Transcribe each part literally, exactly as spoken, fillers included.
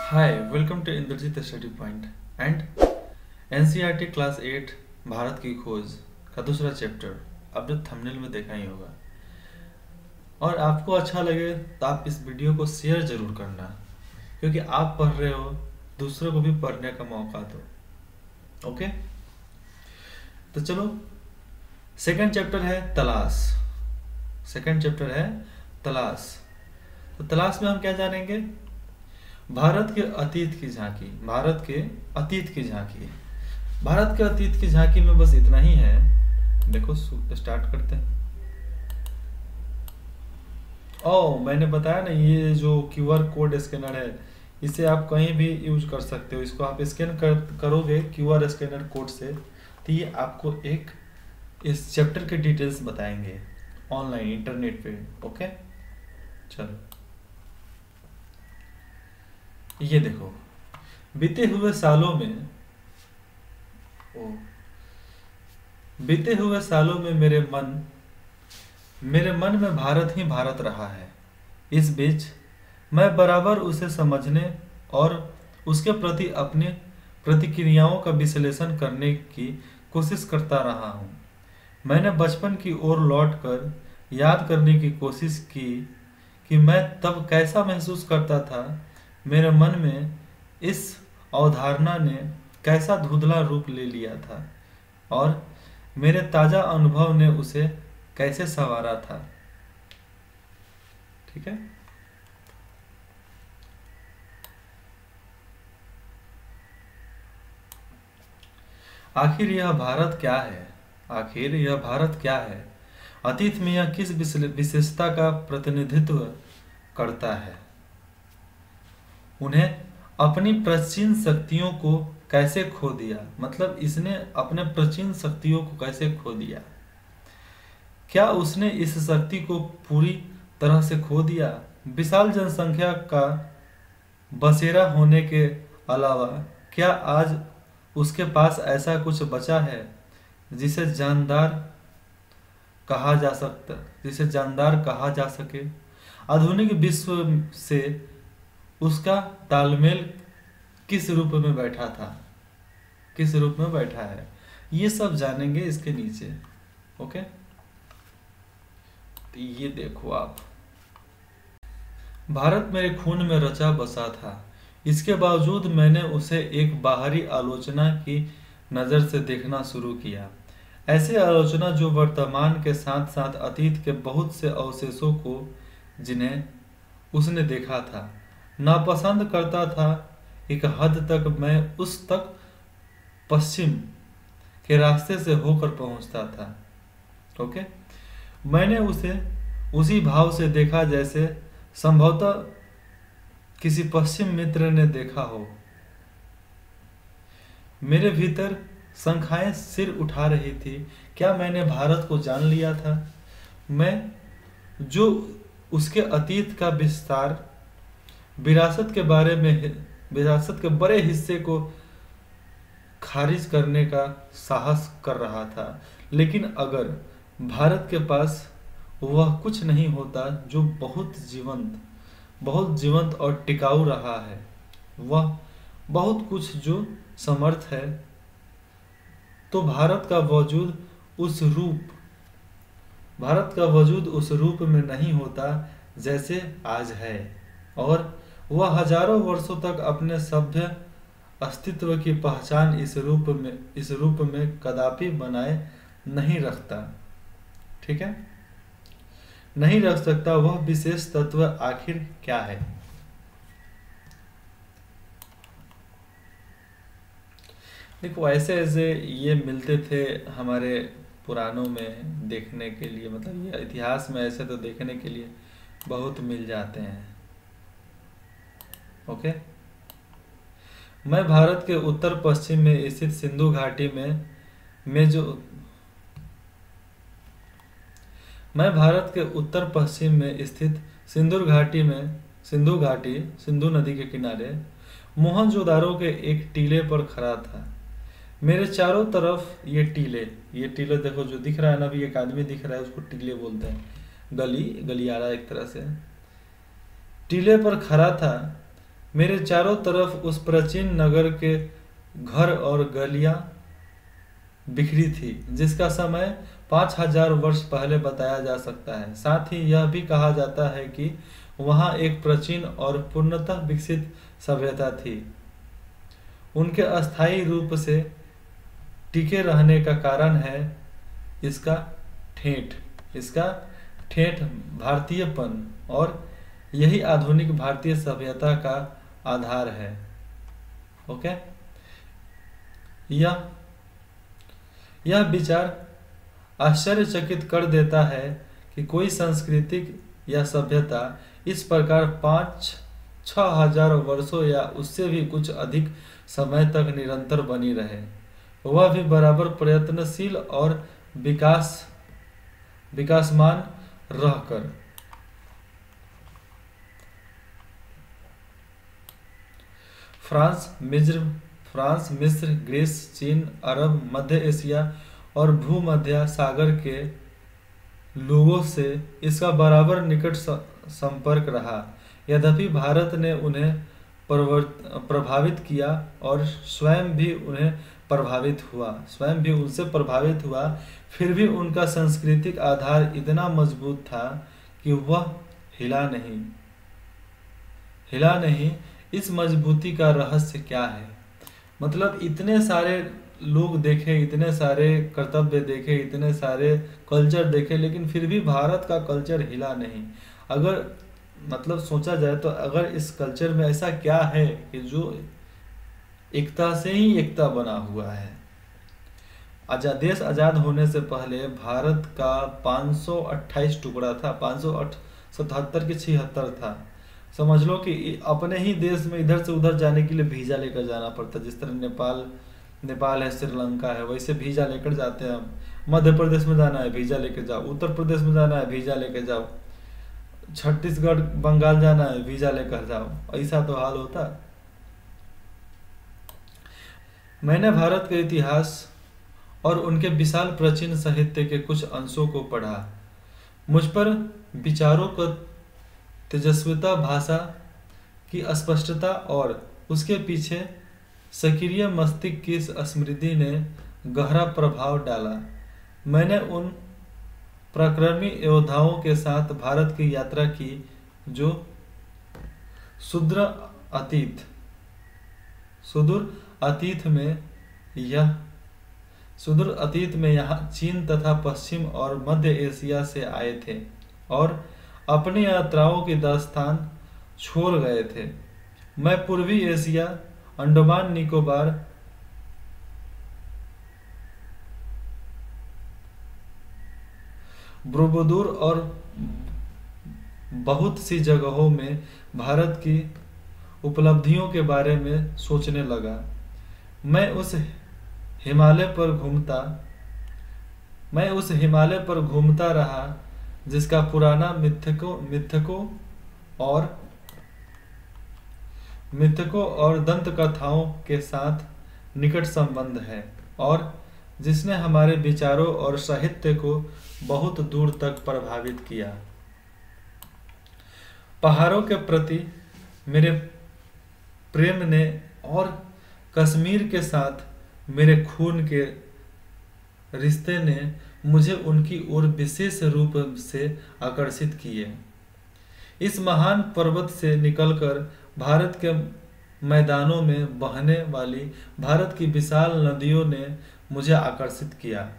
Hi welcome to Indrajit study point and NCERT class eight Bharat ki Khoj का दूसरा chapter आप जो थंबनेल में देखा ही होगा। और आपको अच्छा लगे तो आप इस वीडियो को शेयर जरूर करना, क्योंकि आप पढ़ रहे हो, दूसरों को भी पढ़ने का मौका दो। ओके, तो चलो, सेकंड चैप्टर है तलाश। सेकंड चैप्टर है तलाश। तो तलाश में हम क्या जानेंगे? भारत के अतीत की झांकी। भारत के अतीत की झांकी भारत के अतीत की झांकी में बस इतना ही है। देखो, स्टार्ट करते हैं। ओ, मैंने बताया ना, ये जो क्यूआर कोड स्कैनर है, इसे आप कहीं भी यूज कर सकते हो। इसको आप स्कैन कर करोगे क्यूआर स्कैनर कोड से, तो ये आपको एक इस चैप्टर के डिटेल्स बताएंगे ऑनलाइन इंटरनेट पे। ओके, चलो, ये देखो, बीते हुए सालों में ओ बीते हुए सालों में मेरे मन मेरे मन में भारत ही भारत रहा है। इस बीच मैं बराबर उसे समझने और उसके प्रति अपनी प्रतिक्रियाओं का विश्लेषण करने की कोशिश करता रहा हूँ। मैंने बचपन की ओर लौटकर याद करने की कोशिश की कि मैं तब कैसा महसूस करता था। मेरे मन में इस अवधारणा ने कैसा धुंधला रूप ले लिया था और मेरे ताजा अनुभव ने उसे कैसे संवारा था। ठीक है, आखिर यह भारत क्या है? आखिर यह भारत क्या है? अतीत में यह किस विशेषता का प्रतिनिधित्व करता है? उन्हें अपनी प्राचीन शक्तियों को कैसे खो दिया? मतलब इसने अपने प्राचीन शक्तियों को कैसे खो दिया? क्या उसने इस शक्ति को पूरी तरह से खो दिया? विशाल जनसंख्या का बसेरा होने के अलावा क्या आज उसके पास ऐसा कुछ बचा है जिसे जानदार कहा जा सकता जिसे जानदार कहा जा सके? आधुनिक विश्व से उसका तालमेल किस रूप में बैठा था किस रूप में बैठा है? ये सब जानेंगे इसके नीचे। ओके, तो ये देखो आप, भारत मेरे खून में रचा बसा था। इसके बावजूद मैंने उसे एक बाहरी आलोचना की नज़र से देखना शुरू किया। ऐसी आलोचना जो वर्तमान के साथ साथ अतीत के बहुत से अवशेषों को, जिन्हें उसने देखा था, नापसंद करता था। एक हद तक मैं उस तक पश्चिम के रास्ते से होकर पहुंचता था। ओके, मैंने उसे उसी भाव से देखा जैसे संभवतः किसी पश्चिम मित्र ने देखा हो। मेरे भीतर शंकाएं सिर उठा रही थी। क्या मैंने भारत को जान लिया था? मैं जो उसके अतीत का विस्तार, विरासत के बारे में विरासत के बड़े हिस्से को खारिज करने का साहस कर रहा था। लेकिन अगर भारत के पास वह कुछ नहीं होता जो बहुत जीवंत बहुत जीवंत और टिकाऊ रहा है, वह बहुत कुछ जो समर्थ है, तो भारत का वजूद उस रूप भारत का वजूद उस रूप में नहीं होता जैसे आज है, और वह हजारों वर्षों तक अपने सभ्य अस्तित्व की पहचान इस रूप में इस रूप में कदापि बनाए नहीं रखता। ठीक है, नहीं रख सकता। वह विशेष तत्व आखिर क्या है? देखो, ऐसे ऐसे ये मिलते थे हमारे पुराणों में देखने के लिए, मतलब ये इतिहास में ऐसे तो देखने के लिए बहुत मिल जाते हैं। ओके, मैं भारत के उत्तर पश्चिम में स्थित सिंधु घाटी में में जो मैं भारत के उत्तर पश्चिम में स्थित सिंधु घाटी में सिंधु घाटी सिंधु नदी के किनारे मोहनजोदारो के एक टीले पर खड़ा था। मेरे चारों तरफ ये टीले ये टीले देखो, जो दिख रहा है ना, अभी एक आदमी दिख रहा है, उसको टीले बोलते हैं। गली गलियारा एक तरह से टीले पर खड़ा था। मेरे चारों तरफ उस प्राचीन नगर के घर और गलियां बिखरी थी, जिसका समय पाँच हजार वर्ष पहले बताया जा सकता है। साथ ही यह भी कहा जाता है कि वहाँ एक प्राचीन और पूर्णतः विकसित सभ्यता थी। उनके अस्थायी रूप से टिके रहने का कारण है इसका ठेठ इसका ठेठ भारतीयपन, और यही आधुनिक भारतीय सभ्यता का आधार है। ओके, यह यह विचार आश्चर्यचकित कर देता है कि कोई सांस्कृतिक या सभ्यता इस प्रकार पाँच छह हजार वर्षों या उससे भी कुछ अधिक समय तक निरंतर बनी रहे, वह भी बराबर प्रयत्नशील और विकास विकासमान रहकर। फ्रांस मिस्र फ्रांस मिस्र ग्रीस चीन अरब मध्य एशिया और भूमध्य सागर के लोगों से इसका बराबर निकट संपर्क रहा। यद्यपि भारत ने उन्हें प्रभावित किया और स्वयं भी उन्हें प्रभावित हुआ स्वयं भी उनसे प्रभावित हुआ, फिर भी उनका सांस्कृतिक आधार इतना मजबूत था कि वह हिला नहीं हिला नहीं इस मजबूती का रहस्य क्या है? मतलब इतने सारे लोग देखे, इतने सारे कर्तव्य देखे, इतने सारे कल्चर देखे, लेकिन फिर भी भारत का कल्चर हिला नहीं। अगर मतलब सोचा जाए तो अगर इस कल्चर में ऐसा क्या है कि जो एकता से ही एकता बना हुआ है। आजाद देश आज़ाद होने से पहले भारत का पाँच सौ अट्ठाईस टुकड़ा था, पाँच सौ सतहत्तर के छिहत्तर था। समझ लो कि अपने ही देश में इधर से उधर जाने के लिए वीजा लेकर जाना पड़ता। जिस तरह नेपाल नेपाल है, श्रीलंका है, वैसे वीजा लेकर जाते हैं हम। मध्य प्रदेश में जाना है वीजा लेकर जाओ, उत्तर प्रदेश में जाना है वीजा लेकर जाओ, छत्तीसगढ़ बंगाल जाना है वीजा लेकर जाओ, ऐसा तो हाल होता। मैंने भारत के इतिहास और उनके विशाल प्राचीन साहित्य के कुछ अंशों को पढ़ा। मुझ पर विचारों का तेजस्विता, भाषा की स्पष्टता और उसके पीछे सक्रिय मस्तिष्क की स्मृति ने गहरा प्रभाव डाला। मैंने उन पराक्रमी योद्धाओं के साथ भारत की यात्रा की जो सुदूर अतीत सुदूर अतीत में यह सुदूर अतीत में यहाँ चीन तथा पश्चिम और मध्य एशिया से आए थे और अपनी यात्राओं की दास्तान छोड़ गए थे। मैं पूर्वी एशिया, अंडमान निकोबार, बरोबदूर और बहुत सी जगहों में भारत की उपलब्धियों के बारे में सोचने लगा। मैं उस हिमालय पर घूमता मैं उस हिमालय पर घूमता रहा जिसका पुराना मिथकों मिथकों और मिथकों और दंत कथाओं के साथ निकट संबंध है और जिसने हमारे विचारों और साहित्य को बहुत दूर तक प्रभावित किया। पहाड़ों के प्रति मेरे प्रेम ने और कश्मीर के साथ मेरे खून के रिश्ते ने मुझे उनकी ओर विशेष रूप से आकर्षित किए। इस महान पर्वत से निकलकर भारत के मैदानों में बहने वाली भारत की विशाल नदियों ने मुझे आकर्षित किया।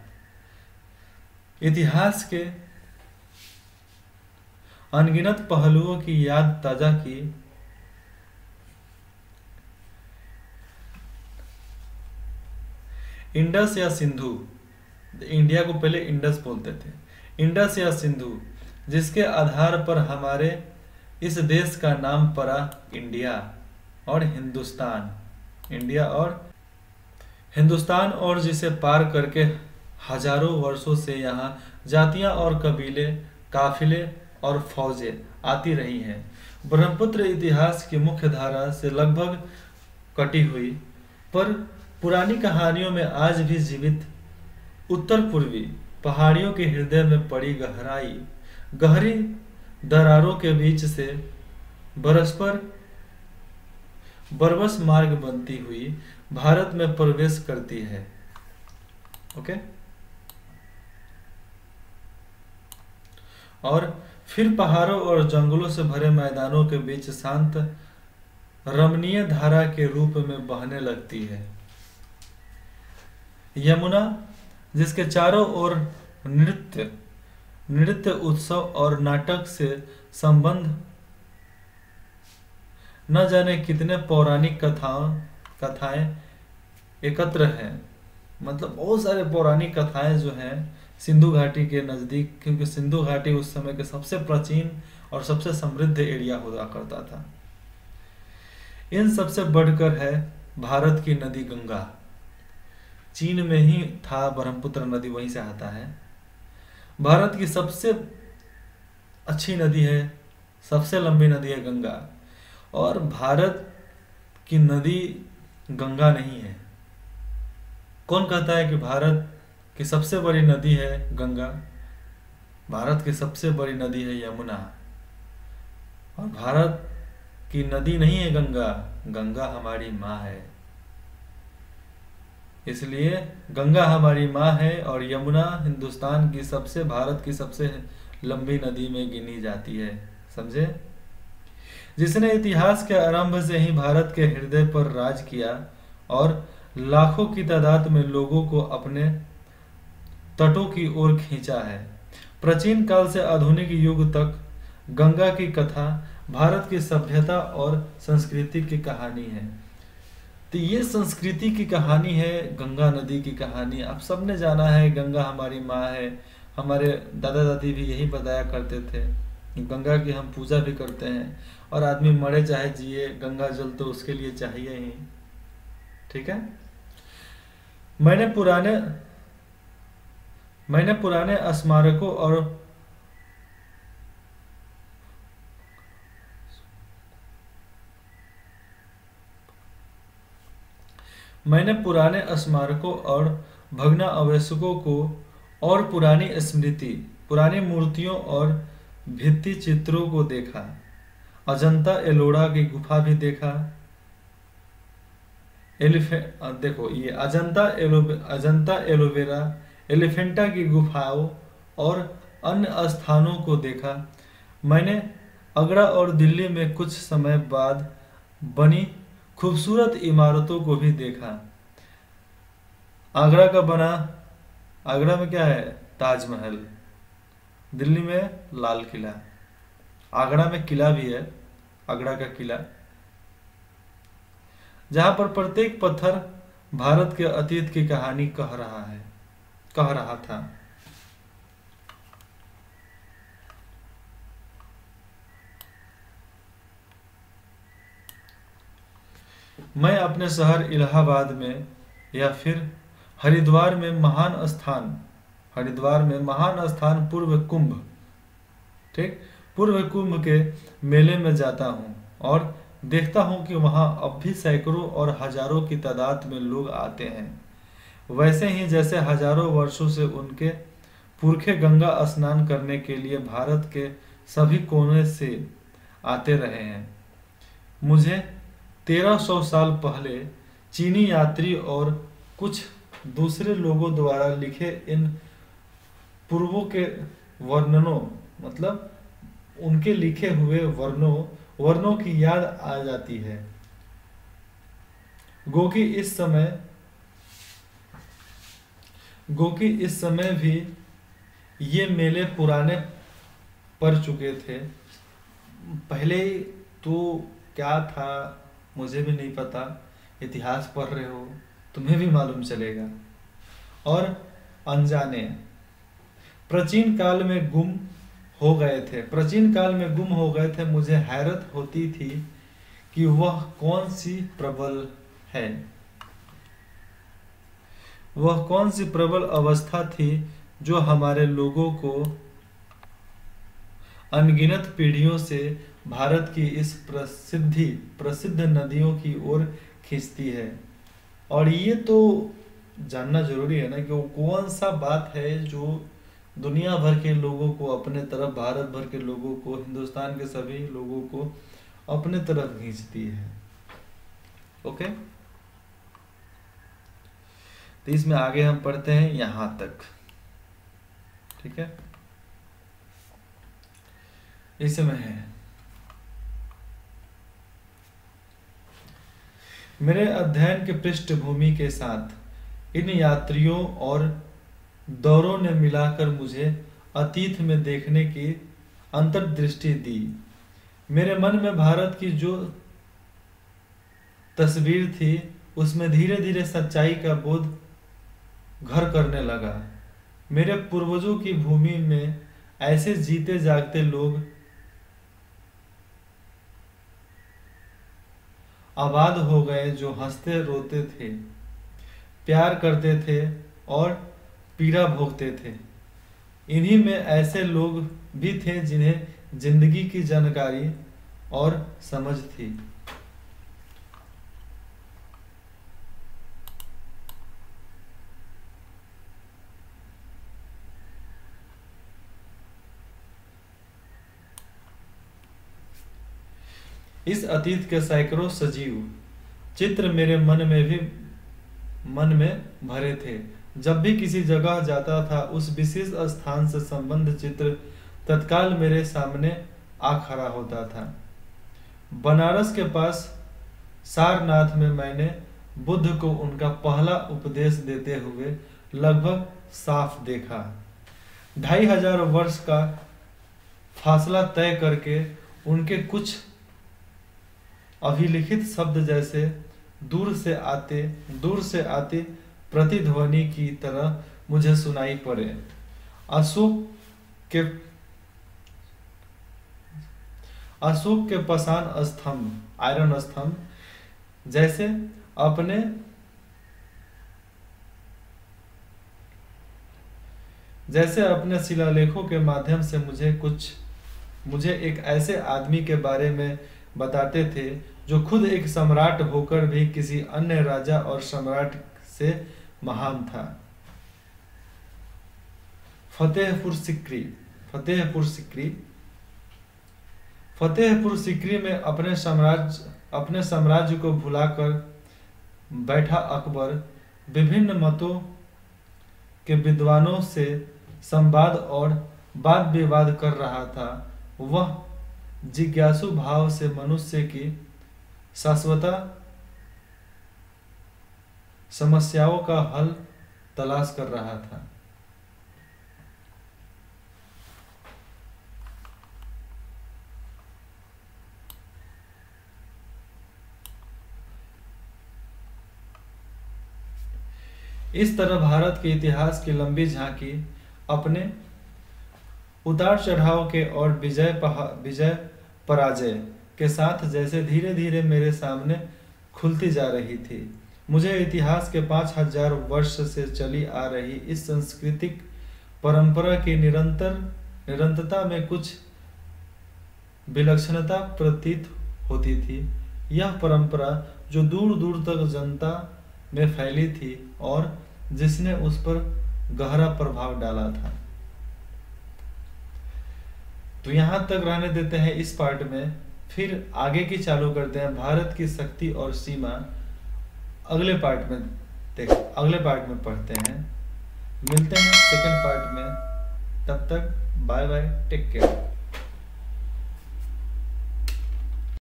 इतिहास के अनगिनत पहलुओं की याद ताजा की। इंडस या सिंधु, इंडिया को पहले इंडस बोलते थे, इंडस या सिंधु, जिसके आधार पर हमारे इस देश का नाम पड़ा इंडिया और हिंदुस्तान इंडिया और हिंदुस्तान और जिसे पार करके हजारों वर्षों से यहाँ जातियाँ और कबीले, काफिले और फौजें आती रही हैं। ब्रह्मपुत्र इतिहास की मुख्य धारा से लगभग कटी हुई पर पुरानी कहानियों में आज भी जीवित उत्तर पूर्वी पहाड़ियों के हृदय में पड़ी गहराई गहरी दरारों के बीच से परस्पर बरबस मार्ग बनती हुई भारत में प्रवेश करती है। ओके, और फिर पहाड़ों और जंगलों से भरे मैदानों के बीच शांत रमणीय धारा के रूप में बहने लगती है। यमुना, जिसके चारों ओर नृत्य नृत्य उत्सव और नाटक से संबंध न जाने कितने पौराणिक कथाओं कथाएं एकत्र हैं। मतलब बहुत सारे पौराणिक कथाएं जो हैं सिंधु घाटी के नज़दीक, क्योंकि सिंधु घाटी उस समय के सबसे प्राचीन और सबसे समृद्ध एरिया हुआ करता था। इन सबसे बढ़कर है भारत की नदी गंगा। चीन में ही था ब्रह्मपुत्र नदी, वहीं से आता है। भारत की सबसे अच्छी नदी है, सबसे लंबी नदी है गंगा। और भारत की नदी गंगा नहीं है। कौन कहता है कि भारत की सबसे बड़ी नदी है गंगा? भारत की सबसे बड़ी नदी है यमुना। और भारत की नदी नहीं है गंगा, गंगा हमारी माँ है। इसलिए गंगा हमारी माँ है और यमुना हिंदुस्तान की सबसे भारत की सबसे लंबी नदी में गिनी जाती है। समझे? जिसने इतिहास के आरंभ से ही भारत के हृदय पर राज किया और लाखों की तादाद में लोगों को अपने तटों की ओर खींचा है। प्राचीन काल से आधुनिक युग तक गंगा की कथा भारत की सभ्यता और संस्कृति की कहानी है। तो ये संस्कृति की कहानी है, गंगा नदी की कहानी। आप सबने जाना है गंगा हमारी माँ है। हमारे दादा दादी भी यही बताया करते थे। गंगा की हम पूजा भी करते हैं और आदमी मरे चाहे जिए, गंगा जल तो उसके लिए चाहिए ही। ठीक है। मैंने पुराने मैंने पुराने स्मारकों और मैंने पुराने स्मारकों और भग्नावशेषों को और पुरानी स्मृति पुरानी मूर्तियों और भित्ति चित्रों को देखा। अजंता एलोरा की गुफा भी देखा। एलिफेंट देखो ये अजंता एलो अजंता एलोवेरा एलिफेंटा की गुफाओं और अन्य स्थानों को देखा। मैंने आगरा और दिल्ली में कुछ समय बाद बनी खूबसूरत इमारतों को भी देखा। आगरा का बना आगरा में क्या है? ताजमहल। दिल्ली में लाल किला। आगरा में किला भी है, आगरा का किला, जहां पर प्रत्येक पत्थर भारत के अतीत की कहानी कह रहा है कह रहा था। मैं अपने शहर इलाहाबाद में या फिर हरिद्वार में महान स्थान हरिद्वार में महान स्थान पूर्व कुंभ ठीक पूर्व कुंभ के मेले में जाता हूँ और देखता हूँ कि वहाँ अब भी सैकड़ों और हजारों की तादाद में लोग आते हैं। वैसे ही जैसे हजारों वर्षों से उनके पुरखे गंगा स्नान करने के लिए भारत के सभी कोने से आते रहे हैं। मुझे तेरह सौ साल पहले चीनी यात्री और कुछ दूसरे लोगों द्वारा लिखे इन पूर्वों के वर्णनों मतलब उनके लिखे हुए वर्णों वर्णों की याद आ जाती है। गोकी इस समय गोकी इस समय भी ये मेले पुराने पड़ चुके थे। पहले तो क्या था मुझे भी नहीं पता, इतिहास पढ़ रहे हो तुम्हें भी मालूम चलेगा। और अनजाने प्राचीन काल में गुम हो गए थे प्राचीन काल में गुम हो गए थे। मुझे हैरत होती थी कि वह कौन सी प्रबल है वह कौन सी प्रबल अवस्था थी जो हमारे लोगों को अनगिनत पीढ़ियों से भारत की इस प्रसिद्धि प्रसिद्ध नदियों की ओर खींचती है। और ये तो जानना जरूरी है ना कि वो कौन सा बात है जो दुनिया भर के लोगों को अपने तरफ, भारत भर के लोगों को, हिंदुस्तान के सभी लोगों को अपने तरफ खींचती है। ओके, तो इसमें आगे हम पढ़ते हैं यहां तक। ठीक है, इसमें है मेरे अध्ययन के पृष्ठभूमि के साथ इन यात्रियों और दौरों ने मिलाकर मुझे अतीत में देखने की अंतर्दृष्टि दी। मेरे मन में भारत की जो तस्वीर थी उसमें धीरे धीरे सच्चाई का बोध घर करने लगा। मेरे पूर्वजों की भूमि में ऐसे जीते जागते लोग आबाद हो गए जो हंसते रोते थे, प्यार करते थे और पीड़ा भोगते थे। इन्हीं में ऐसे लोग भी थे जिन्हें जिंदगी की जानकारी और समझ थी। इस अतीत के सैकड़ों सजीव चित्र मेरे मन में भी मन में भरे थे। जब भी किसी जगह जाता था उस विशेष स्थान से संबंध चित्र तत्काल मेरे सामने आ खड़ा होता था। बनारस के पास सारनाथ में मैंने बुद्ध को उनका पहला उपदेश देते हुए लगभग साफ देखा। ढाई हजार वर्ष का फासला तय करके उनके कुछ अभिलिखित शब्द जैसे दूर से आते दूर से आते प्रतिध्वनि की तरह मुझे सुनाई पड़े। अशोक के अशोक के पाषाण स्तंभ, आयरन स्तंभ जैसे अपने जैसे अपने शिलालेखों के माध्यम से मुझे कुछ मुझे एक ऐसे आदमी के बारे में बताते थे जो खुद एक सम्राट होकर भी किसी अन्य राजा और सम्राट से महान था। फतेहपुर सिकरी फतेहपुर सिकरी फतेहपुर सिकरी में अपने साम्राज्य अपने साम्राज्य को भुलाकर बैठा अकबर विभिन्न मतों के विद्वानों से संवाद और वाद विवाद कर रहा था। वह जिज्ञासु भाव से मनुष्य की शाश्वता समस्याओं का हल तलाश कर रहा था। इस तरह भारत के इतिहास की लंबी झांकी अपने उतार चढ़ाव के और विजय विजय पराजय के साथ जैसे धीरे धीरे मेरे सामने खुलती जा रही थी। मुझे इतिहास के पांच हजार वर्ष से चली आ रही इस सांस्कृतिक परंपरा की निरंतर निरंतरता में कुछ विलक्षणता प्रतीत होती थी। यह परंपरा जो दूर दूर तक जनता में फैली थी और जिसने उस पर गहरा प्रभाव डाला था। तो यहाँ तक रहने देते हैं इस पार्ट में, फिर आगे की चालू करते हैं। भारत की शक्ति और सीमा अगले पार्ट में देख अगले पार्ट में पढ़ते हैं। मिलते हैं सेकंड पार्ट में, तब तक बाय बाय, टेक केयर।